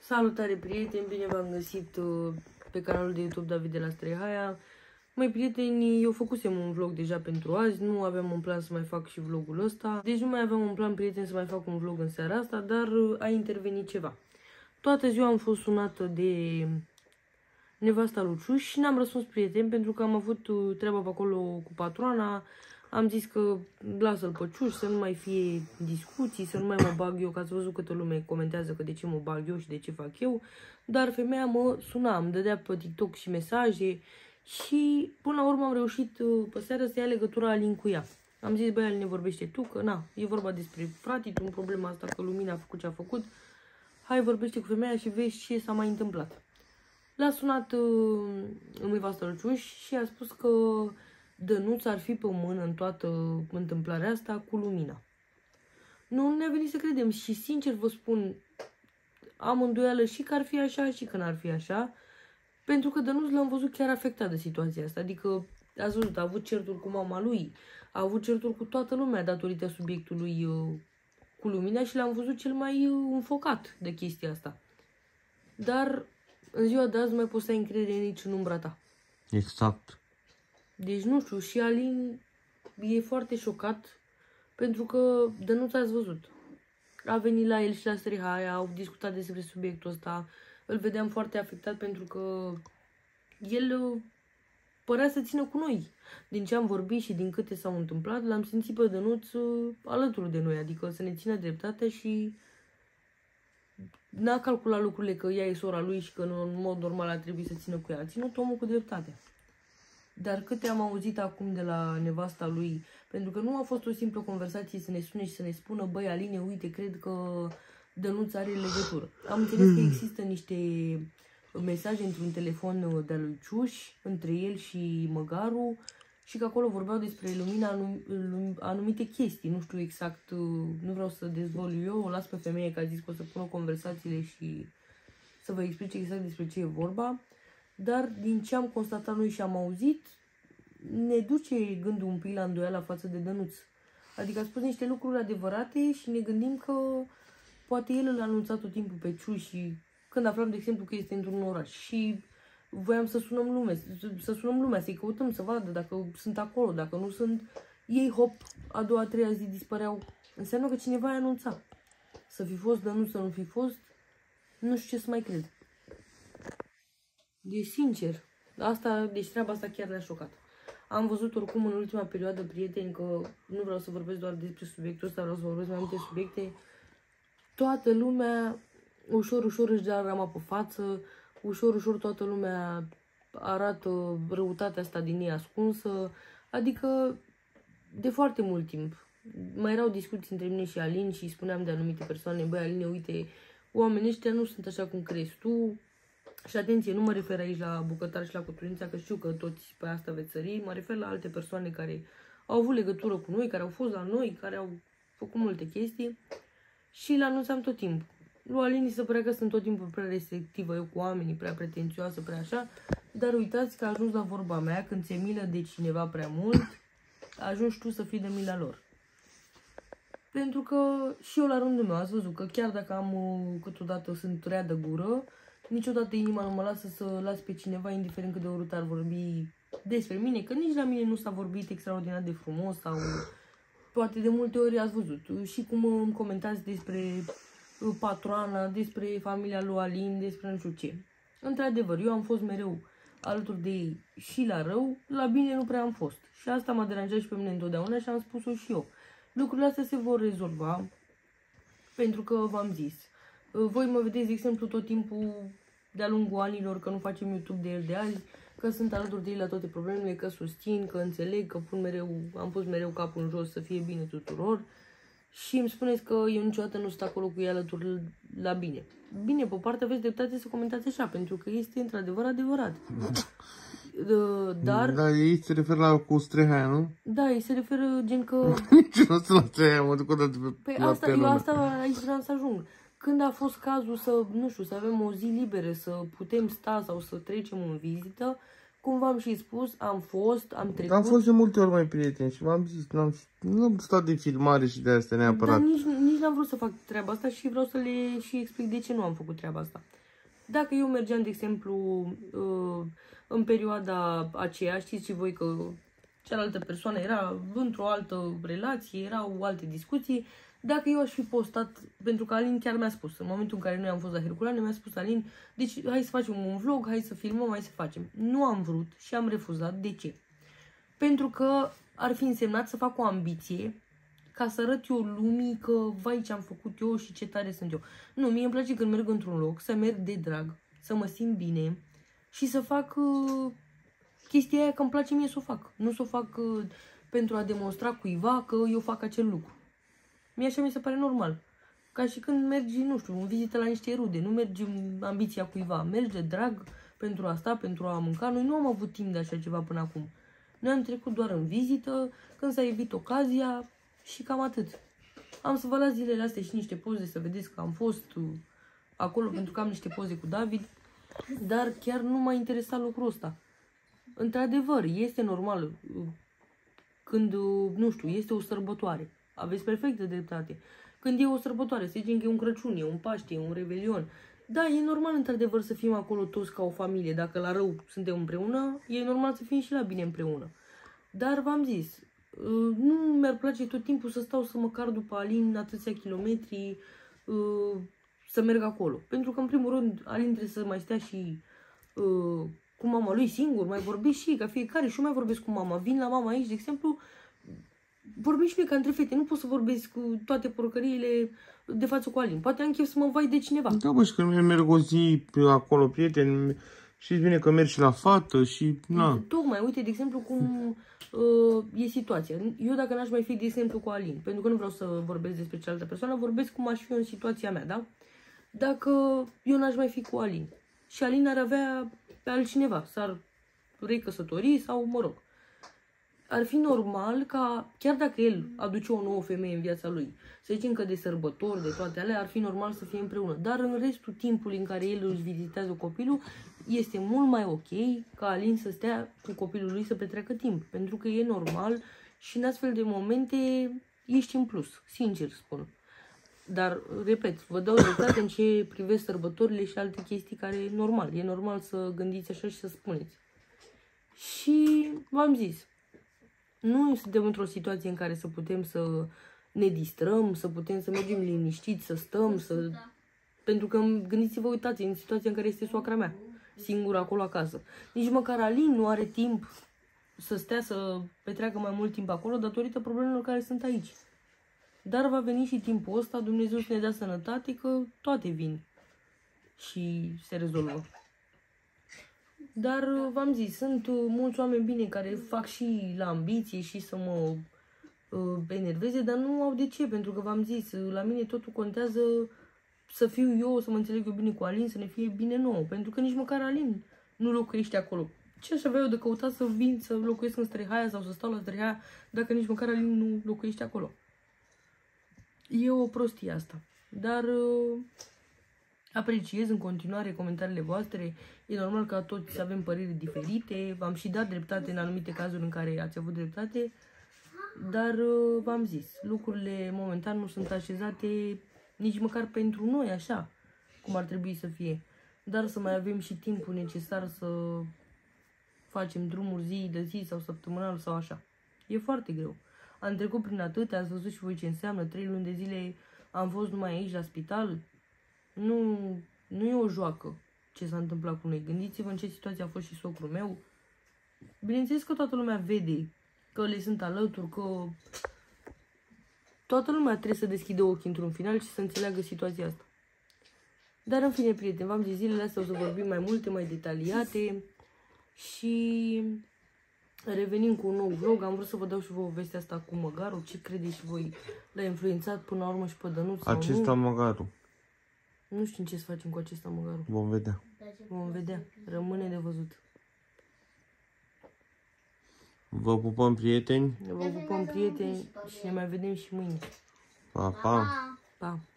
Salutare prieteni, bine v-am găsit pe canalul de YouTube David de la Strehaia. Măi prieteni, eu făcusem un vlog deja pentru azi, nu aveam un plan să mai fac și vlogul ăsta. Deci nu mai aveam un plan, prieteni, să mai fac un vlog în seara asta, dar a intervenit ceva. Toată ziua am fost sunată de nevasta lui Ciuș și n-am răspuns, prieteni, pentru că am avut treaba pe acolo cu patroana. Am zis că lasă-l pe Ciuș, să nu mai fie discuții, să nu mai mă bag eu, că ați văzut câtă lume comentează că de ce mă bag eu și de ce fac eu. Dar femeia mă suna, îmi dădea pe TikTok și mesaje și până la urmă am reușit pe seară să ia legătura Alin cu ea. Am zis, băi, Alin, ne vorbește tu, că na, e vorba despre fratitul, în problema asta că Lumina a făcut ce a făcut. Hai, vorbește cu femeia și vezi ce s-a mai întâmplat. L-a sunat nevasta lui Ciuș și a spus că Dănuț ar fi pe mână în toată întâmplarea asta cu Lumina. Nu ne-a venit să credem și sincer vă spun, am îndoială și că ar fi așa și că n-ar fi așa, pentru că Dănuț l-am văzut chiar afectat de situația asta. Adică, ați văzut, a avut certuri cu mama lui, a avut certuri cu toată lumea datorită subiectului cu Lumina și l-am văzut cel mai înfocat de chestia asta. Dar în ziua de azi nu mai poți să ai încredere nici în umbra ta. Exact. Deci nu știu, și Alin e foarte șocat pentru că Dănuț, ați văzut, a venit la el și la Strehaia, au discutat despre subiectul ăsta, îl vedeam foarte afectat pentru că el părea să țină cu noi. Din ce am vorbit și din câte s-au întâmplat, l-am simțit pe Dănuț alături de noi, adică să ne țină dreptate și n-a calculat lucrurile că ea e sora lui și că în mod normal ar trebui să țină cu ea. A ținut omul cu dreptate. Dar câte am auzit acum de la nevasta lui, pentru că nu a fost o simplă conversație să ne sune și să ne spună, băi, Aline, uite, cred că Dănuț are legătură. Am înțeles că există niște mesaje într-un telefon de-a lui Ciuș, între el și Măgaru, și că acolo vorbeau despre Lumina anumite chestii. Nu știu exact, nu vreau să dezvălui eu, o las pe femeie că a zis că o să pună conversațiile și să vă explice exact despre ce e vorba. Dar din ce am constatat noi și am auzit, ne duce gândul un pic la îndoială față de Dănuț. Adică a spus niște lucruri adevărate și ne gândim că poate el îl anunțat tot timpul pe Ciuș și când aflam, de exemplu, că este într-un oraș și voiam să sunăm lumea, să-i căutăm, să vadă dacă sunt acolo, dacă nu sunt, ei, hop, a doua, a treia zi dispăreau. Înseamnă că cineva i-a anunțat. Să fi fost Dănuț, să nu fi fost, nu știu ce să mai cred. Deci, sincer, deci treaba asta chiar le-a șocat. Am văzut oricum în ultima perioadă, prieteni, că nu vreau să vorbesc doar despre subiectul ăsta, vreau să vorbesc mai multe subiecte. Toată lumea ușor, ușor își dea rama pe față, ușor, ușor toată lumea arată răutatea asta din ei ascunsă. Adică, de foarte mult timp, mai erau discuții între mine și Alin și spuneam de anumite persoane, băi, Aline, uite, oamenii ăștia nu sunt așa cum crezi tu. Și atenție, nu mă refer aici la Bucătar și la Cotrunița, că știu că toți pe asta veți sări, mă refer la alte persoane care au avut legătură cu noi, care au fost la noi, care au făcut multe chestii și le anunțam tot timpul. Lui Alin se părea că sunt tot timpul prea restrictivă eu cu oamenii, prea pretențioasă, prea așa, dar uitați că a ajuns la vorba mea, când ți-e milă de cineva prea mult, ajungi tu să fii de mila lor. Pentru că și eu la rândul meu ați văzut că chiar dacă am câteodată sunt rea de gură, niciodată inima nu mă lasă să las pe cineva, indiferent cât de urât ar vorbi despre mine, că nici la mine nu s-a vorbit extraordinar de frumos sau poate de multe ori ați văzut și cum îmi comentați despre patroana, despre familia lui Alin, despre nu știu ce. Într-adevăr, eu am fost mereu alături de ei și la rău, la bine nu prea am fost. Și asta m-a deranjat și pe mine întotdeauna și am spus-o și eu. Lucrurile astea se vor rezolva pentru că v-am zis. Voi mă vedeți, de exemplu, tot timpul de-a lungul anilor că nu facem YouTube de ieri de azi, că sunt alături de ei la toate problemele, că susțin, că înțeleg, că am pus mereu capul în jos să fie bine tuturor și îmi spuneți că eu niciodată nu sunt acolo cu ei alături la bine. Bine, pe parte aveți dreptate să comentați așa, pentru că este într-adevăr adevărat. Dar... Da, ei se referă la cu Strehaia, nu? Da, ei se referă gen că... Nici nu sunt la Strehaia, mă duc odată pe Păi asta, eu asta aici vreau să ajung. Când a fost cazul să, nu știu, să avem o zi liberă, să putem sta sau să trecem în vizită, cum v-am și spus, am trecut. Am fost de multe ori mai prieteni și v-am zis, n-am stat de filmare și de asta neapărat. Dar nici n-am vrut să fac treaba asta și vreau să le și explic de ce nu am făcut treaba asta. Dacă eu mergeam, de exemplu, în perioada aceea, știți și voi că cealaltă persoană era într-o altă relație, erau alte discuții, dacă eu aș fi postat, pentru că Alin chiar mi-a spus, în momentul în care noi am fost la Herculane, mi-a spus Alin, deci hai să facem un vlog, hai să filmăm, hai să facem. Nu am vrut și am refuzat. De ce? Pentru că ar fi însemnat să fac o ambiție ca să arăt eu lumii că, vai, ce am făcut eu și ce tare sunt eu. Nu, mie îmi place când merg într-un loc, să merg de drag, să mă simt bine și să fac chestia aia că îmi place mie să o fac. Nu să o fac pentru a demonstra cuiva că eu fac acel lucru. Mie așa mi se pare normal. Ca și când mergi, nu știu, în vizită la niște rude, nu mergi în ambiția cuiva, mergi de drag pentru asta, pentru a mânca. Noi nu am avut timp de așa ceva până acum. Noi am trecut doar în vizită, când s-a evit ocazia și cam atât. Am să vă las zilele astea și niște poze să vedeți că am fost acolo pentru că am niște poze cu David, dar chiar nu m-a interesat lucrul ăsta. Într-adevăr, este normal când, nu știu, este o sărbătoare. Aveți perfectă dreptate. Când e o sărbătoare, să zicem că e un Crăciun, e un Paște, e un Revelion. Da, e normal într-adevăr să fim acolo toți ca o familie. Dacă la rău suntem împreună, e normal să fim și la bine împreună. Dar v-am zis, nu mi-ar place tot timpul să stau să mă car după Alin atâția kilometri, să merg acolo. Pentru că, în primul rând, Alin trebuie să mai stea și cu mama lui singur, mai vorbesc și ca fiecare și eu mai vorbesc cu mama. Vin la mama aici, de exemplu, vorbim și noi ca între fete, nu pot să vorbesc cu toate porcăriile de față cu Alin. Poate am chef să mă vai de cineva. Da, bă, și când merg o zi pe acolo, prieteni, știți bine că merg și la fată și, na. Tocmai, uite, de exemplu, cum e situația. Eu dacă n-aș mai fi, de exemplu, cu Alin, pentru că nu vreau să vorbesc despre cealaltă persoană, vorbesc cum aș fi în situația mea, da? Dacă eu n-aș mai fi cu Alin și Alin ar avea pe altcineva, s-ar recăsători sau, mă rog, ar fi normal ca, chiar dacă el aduce o nouă femeie în viața lui, să zicem că de sărbători, de toate alea, ar fi normal să fie împreună. Dar în restul timpului în care el își vizitează copilul, este mult mai ok ca Alin să stea cu copilul lui să petreacă timp. Pentru că e normal și în astfel de momente ești în plus, sincer spun. Dar, repet, vă dau dreptate în ce privesc sărbătorile și alte chestii care e normal. E normal să gândiți așa și să spuneți. Și v-am zis, nu suntem într-o situație în care să putem să ne distrăm, să putem să mergem liniștiți, să stăm, să... Pentru că gândiți-vă, uitați, în situația în care este soacra mea, singură acolo acasă. Nici măcar Alin nu are timp să stea să petreacă mai mult timp acolo datorită problemelor care sunt aici. Dar va veni și timpul ăsta, Dumnezeu să ne dea sănătate, că toate vin și se rezolvă. Dar v-am zis, sunt mulți oameni bine care fac și la ambiție și să mă enerveze, dar nu au de ce, pentru că v-am zis, la mine totul contează să fiu eu, să mă înțeleg eu bine cu Alin, să ne fie bine nouă, pentru că nici măcar Alin nu locuiește acolo. Ce aș avea eu de căutat să vin să locuiesc în Străhaia sau să stau la Străhaia dacă nici măcar Alin nu locuiește acolo? E o prostie asta, dar apreciez în continuare comentariile voastre. E normal ca toți să avem păreri diferite. V-am și dat dreptate în anumite cazuri în care ați avut dreptate. Dar v-am zis, lucrurile momentan nu sunt așezate nici măcar pentru noi așa, cum ar trebui să fie. Dar să mai avem și timpul necesar să facem drumuri zi de zi sau săptămânal sau așa. E foarte greu. Am trecut prin atâtea, ați văzut și voi ce înseamnă. 3 luni de zile am fost numai aici la spital. Nu e o joacă ce s-a întâmplat cu noi. Gândiți-vă în ce situație a fost și socrul meu. Bineînțeles că toată lumea vede că le sunt alături, că toată lumea trebuie să deschidă ochii într-un final și să înțeleagă situația asta. Dar în fine, prieteni, v-am zis, zilele astea o să vorbim mai multe, mai detaliate și revenim cu un nou vlog. Am vrut să vă dau și vouă vestea asta cu măgarul. Ce credeți și voi? L-a influențat până la urmă și pe Dănuț sau Acesta nu? măgarul. Nu știm ce să facem cu acesta măgarul. Vom vedea. Vom vedea. Rămâne de văzut. Vă pupăm, prieteni. Vă pupăm, prieteni, și ne mai vedem și mâine. Pa, pa. Pa!